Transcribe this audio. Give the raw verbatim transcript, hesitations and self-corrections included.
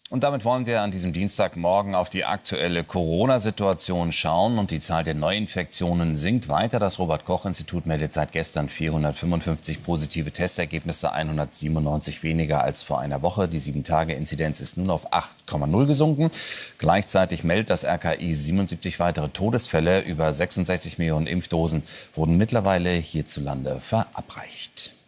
Und damit wollen wir an diesem Dienstagmorgen auf die aktuelle Corona-Situation schauen. Und die Zahl der Neuinfektionen sinkt weiter. Das Robert-Koch-Institut meldet seit gestern vierhundertfünfundfünfzig positive Testergebnisse, hundertsiebenundneunzig weniger als vor einer Woche. Die sieben Tage Inzidenz ist nun auf acht Komma null gesunken. Gleichzeitig meldet das R K I siebenundsiebzig weitere Todesfälle. Über sechsundsechzig Millionen Impfdosen wurden mittlerweile hierzulande verabreicht.